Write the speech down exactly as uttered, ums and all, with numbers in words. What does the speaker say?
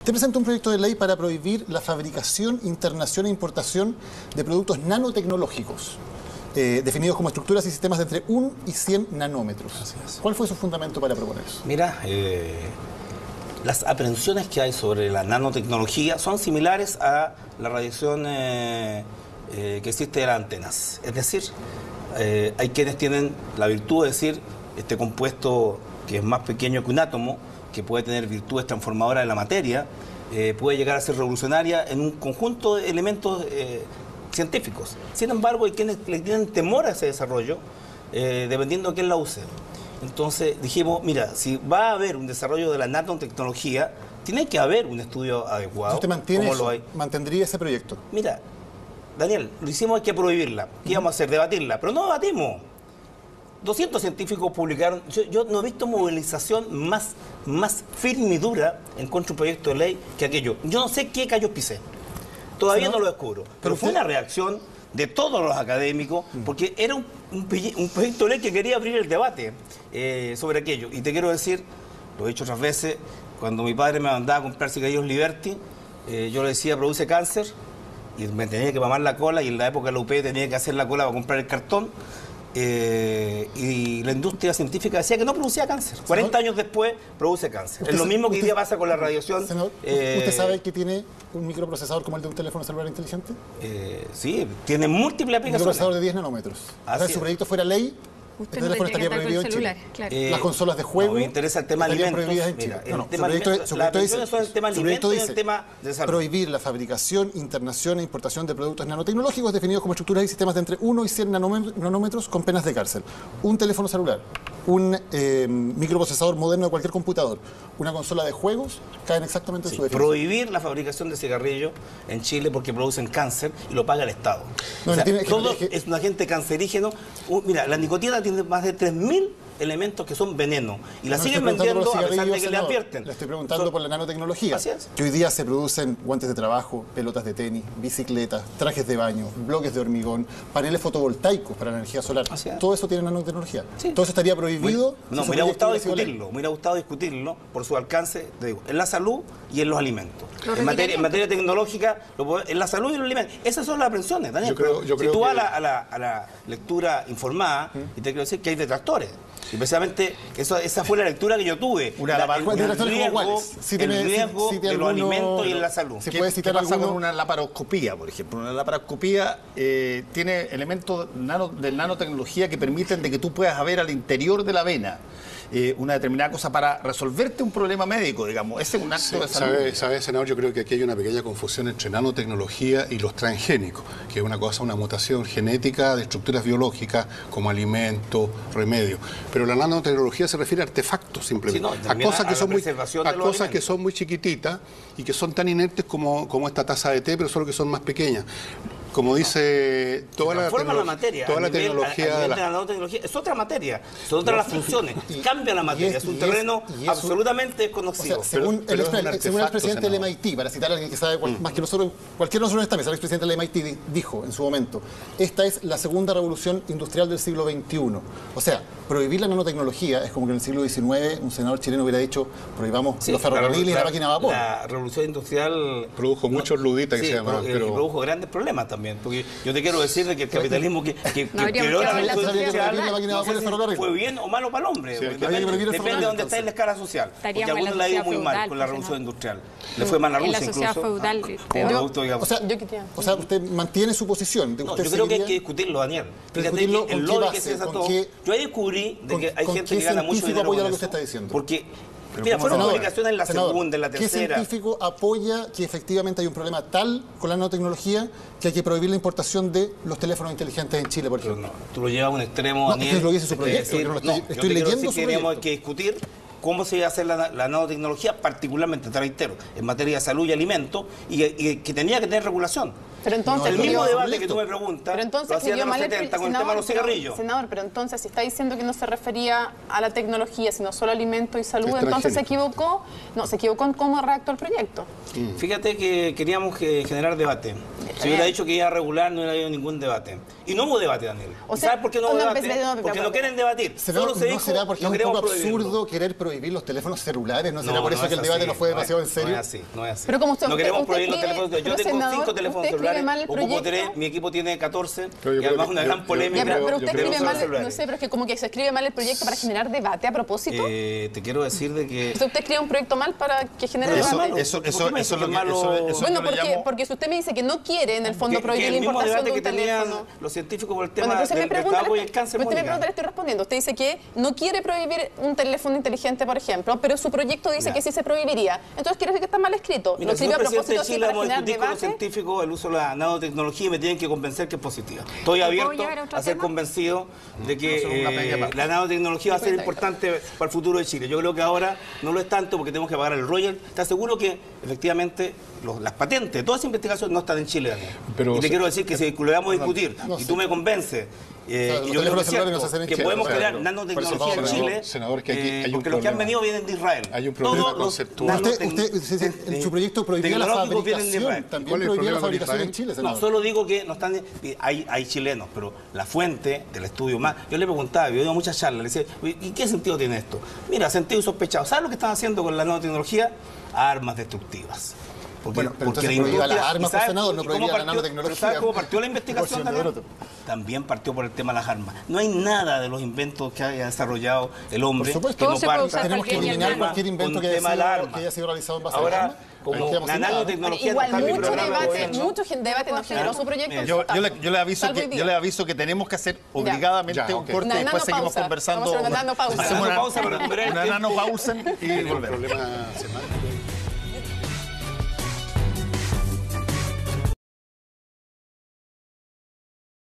Usted presenta un proyecto de ley para prohibir la fabricación, internación e importación de productos nanotecnológicos, eh, definidos como estructuras y sistemas de entre uno y cien nanómetros. Así es. ¿Cuál fue su fundamento para proponer eso? Mira, eh, las aprehensiones que hay sobre la nanotecnología son similares a la radiación eh, eh, que existe de las antenas. Es decir, eh, hay quienes tienen la virtud de decir este compuesto que es más pequeño que un átomo, que puede tener virtudes transformadoras de la materia, eh, puede llegar a ser revolucionaria en un conjunto de elementos eh, científicos. Sin embargo, hay quienes le tienen temor a ese desarrollo, eh, dependiendo de quién la use. Entonces dijimos, mira, si va a haber un desarrollo de la nanotecnología, tiene que haber un estudio adecuado. Si usted mantiene como eso, lo hay. ¿mantendría ese proyecto? Mira, Daniel, lo hicimos, hay que prohibirla. ¿Qué íbamos a hacer? Debatirla. Pero no debatimos. doscientos científicos publicaron. Yo, yo no he visto movilización más, más firme y dura en contra de un proyecto de ley que aquello. Yo no sé qué callos pisé. Todavía no, no lo descubro. Pero, pero fue usted... una reacción de todos los académicos, porque era un, un, un proyecto de ley que quería abrir el debate eh, sobre aquello. Y te quiero decir, lo he dicho otras veces, cuando mi padre me mandaba a comprar cigarrillos Liberty, eh, yo le decía, produce cáncer, y me tenía que mamar la cola, y en la época de la U P tenía que hacer la cola para comprar el cartón. Eh, y la industria científica decía que no producía cáncer. cuarenta años después produce cáncer. Es lo mismo que hoy día pasa con la radiación. Senador, eh, ¿usted sabe que tiene un microprocesador como el de un teléfono celular inteligente? Eh, sí, tiene múltiples aplicaciones. Un microprocesador de diez nanómetros. Si su proyecto fuera ley, Usted el teléfono no estaría prohibido en Chile. Claro. Eh, Las consolas de juego no, me interesa el tema estarían alimentos. prohibidas en Chile. Mira, No, no, el tema su proyecto, alimentos, su las proyecto dice, atenciones son el tema su proyecto alimentos y dice el tema de salud. prohibir la fabricación, internación e importación de productos nanotecnológicos definidos como estructuras y sistemas de entre uno y cien nanómetros con penas de cárcel. Un teléfono celular, un eh, microprocesador moderno de cualquier computador, una consola de juegos, caen exactamente en Sí, su definición. prohibir la fabricación de cigarrillos en Chile porque producen cáncer y lo paga el Estado. No, o sea, tiene, todo es, que, es un agente cancerígeno. Uh, mira, la nicotina tiene más de tres mil elementos que son veneno y la no siguen vendiendo a pesar de que senador, le advierten. Le estoy preguntando son... por la nanotecnología. Así es. Que hoy día se producen guantes de trabajo, pelotas de tenis, bicicletas, trajes de baño, bloques de hormigón, paneles fotovoltaicos para la energía solar. Todo eso tiene nanotecnología. Sí. Todo eso estaría prohibido. Muy, no, si me hubiera gustado discutirlo, me hubiera gustado discutirlo por su alcance, te digo, en la salud y en los alimentos. En materia, en materia tecnológica, lo, en la salud y en los alimentos. Esas son las aprensiones, Daniel. Yo creo, yo si creo tú que... vas a la, a, la, a la lectura informada, ¿Mm? y te quiero decir que hay detractores. Y precisamente eso, esa fue la lectura que yo tuve. Una, la, el, el, el riesgo, sí, el riesgo sí, sí, de alguno, los alimentos y en la salud. ¿Qué, puede citar ¿qué pasa alguno? Con una laparoscopía, por ejemplo? Una laparoscopía eh, tiene elementos nano, de nanotecnología que permiten de que tú puedas ver al interior de la vena eh, una determinada cosa para resolverte un problema médico, digamos. Ese es un acto sí, de salud. ¿Sabe, sabe, senador? Yo creo que aquí hay una pequeña confusión entre nanotecnología y los transgénicos, que es una cosa, una mutación genética de estructuras biológicas como alimento, remedio. Pero la nanotecnología se refiere a artefactos simplemente, sí, no, a cosas, que, a son muy, a cosas que son muy chiquititas y que son tan inertes como, como esta taza de té, pero solo que son más pequeñas. Como dice, toda la, la materia, toda la nivel, tecnología... A, a de la... de la nanotecnología es otra materia, son otras las funciones, y, cambia la materia, es, es un terreno es, es absolutamente desconocido. O sea, según, pero, el, pero el, según el presidente senador. del M I T, para citar a alguien que sabe cual, mm. más que nosotros, cualquiera de nosotros en esta mesa, el presidente del M I T dijo en su momento, esta es la segunda revolución industrial del siglo veintiuno. O sea, prohibir la nanotecnología es como que en el siglo diecinueve un senador chileno hubiera dicho, prohibamos sí, los ferrocarriles y la, la máquina de vapor. La revolución industrial... Produjo no, muchos luditas que sí, se llamaban. Pero... Y produjo grandes problemas también, porque yo te quiero decir de que el capitalismo que, que, que no creó la revolución industrial fue bien o malo para el hombre. Sí, depende depende de dónde está en la escala social. Porque a algunos le ha ido muy mal con la revolución industrial. Le fue mal a Rusia incluso. Feudal, producto, o, sea, o sea, usted mantiene su posición. No, yo creo que hay que discutirlo, Daniel. Fíjate que el lobby que se desató. Yo ahí descubrí de que hay gente que gana mucho dinero con eso. Porque Mira, fueron publicaciones en la senador, segunda, en la tercera. ¿Qué científico apoya que efectivamente hay un problema tal con la nanotecnología que hay que prohibir la importación de los teléfonos inteligentes en Chile, por ejemplo? No, tú lo llevas a un extremo, no, Daniel. Es lo dice su proyecto, decir, yo no lo estoy, no, estoy yo leyendo su que proyecto. Hay que discutir cómo se va a hacer la, la nanotecnología, particularmente, te reitero, en materia de salud y alimentos, y, y que tenía que tener regulación. Pero entonces, el mismo yo, debate que tú me preguntas, pero entonces, lo hacían que yo en los mal setenta con senador, el tema de los cigarrillos. Pero, senador, pero entonces, si está diciendo que no se refería a la tecnología, sino solo a alimentos y salud, entonces se equivocó, no, se equivocó en cómo redactó el proyecto. Mm. Fíjate que queríamos que generar debate. Si hubiera dicho que iba a regular, no hubiera habido ningún debate. Y no hubo debate, Daniel. O sea, ¿Sabes por qué no hubo no, debate? no, no, no, Porque no, no no. quieren debatir. Será- Solo se ¿No dijo, será porque no es un queremos poco absurdo prohibirlo. querer prohibir los teléfonos celulares? ¿No será No, por no eso que es el debate así, no fue no demasiado es- en serio? No es así, no es así. Pero como usted- no usted- queremos usted prohibir los escribe- teléfonos. Yo pero, tengo senador, cinco teléfonos usted escribe celulares, mal el ocupo proyecto. tres, mi equipo tiene catorce, Pero yo y además creo una que- gran yo- polémica. Ya, pero, pero creo- usted yo creo escribe que mal, son celulares. no sé, pero es que como que se escribe mal el proyecto para generar debate a propósito. Eh, te quiero decir de que... O sea, usted escribe un proyecto mal para que genere Pero Eso, debate. eso, ¿Por qué eso, me eso, dice es lo que que, malo? eso, eso Bueno, yo le porque, llamo- porque si usted me dice que no quiere en el fondo que, que prohibir el la mismo importación debate de que un tenían teléfono. los científicos por el Bueno, tema entonces del, me del pregunta, tabaco y el cáncer, usted me Mónica. pregunta, le estoy respondiendo. Usted dice que no quiere prohibir un teléfono inteligente, por ejemplo, pero su proyecto dice Ya. que sí se prohibiría. Entonces quiere decir que está mal escrito. Mira, Lo señor escribe a presidente propósito de así Chile, para vamos a generar discutir con los debate. científicos el uso de la nanotecnología y me tienen que convencer que es positiva. Estoy ¿Puedo abierto llegar a otro a ser tema? convencido de que Hacemos una pequeña eh, pausa. la nanotecnología va a ser importante para el futuro de Chile. Yo creo que ahora no lo es tanto porque tenemos que pagar el royalty. ¿Estás seguro que efectivamente los- las patentes, todas las investigaciones no están en Chile, Daniel? Pero, y te se- quiero decir que si lo vamos a discutir no, y sí. tú me convences, eh, Claro, los y yo creo que, teléfonos es celulares no se cierto, hacen en que Chile, podemos o sea, crear por nanotecnología eso, en senador, Chile, senador, que aquí eh, hay un porque los que han problema. venido vienen de Israel. Hay un problema Todos los conceptual. Usted, nanote- usted, usted- en eh, su proyecto prohibiría la tecnológicos vienen de fabricación. Israel. También ¿Cuál es el prohibiría la problema con fabricación en Israel? Chile, No, senador. solo digo que no están, hay, hay chilenos, pero la fuente del estudio más. Yo le preguntaba, yo he ido a muchas charlas, le decía, ¿y qué sentido tiene esto? Mira, sentido sospechado. ¿Sabes lo que están haciendo con la nanotecnología? Armas destructivas. Porque, Bueno, pero porque entonces prohíba industria- las armas, ¿y sabes pues, senador, no cómo prohíba la partió- nanotecnología. pero ¿sabes cómo partió la investigación, Por Daniel? Senador. También partió por el tema de las armas. No hay nada de los inventos que haya desarrollado el hombre Por supuesto. que Todo no se puede parta usar Tenemos que cualquier eliminar arma. cualquier invento con que haya, tema de la sido, arma. que haya sido realizado en base a Ahora, armas. como Ahí quedamos la sin nada. nanotecnología Igual está en mi mucho programa de debate, gobierno. mucho debate nos generó su proyecto. en Yo, su yo, le, caso. yo le aviso Salvo que, hoy día. yo le aviso que tenemos que hacer obligadamente Ya, un ok. corte Una y después seguimos nanopausa. conversando. Vamos a hacer una nanopausa. Hacemos Nanopausa para recuperar el una tiempo. nanopausa y Hay un volvemos. problema semántico.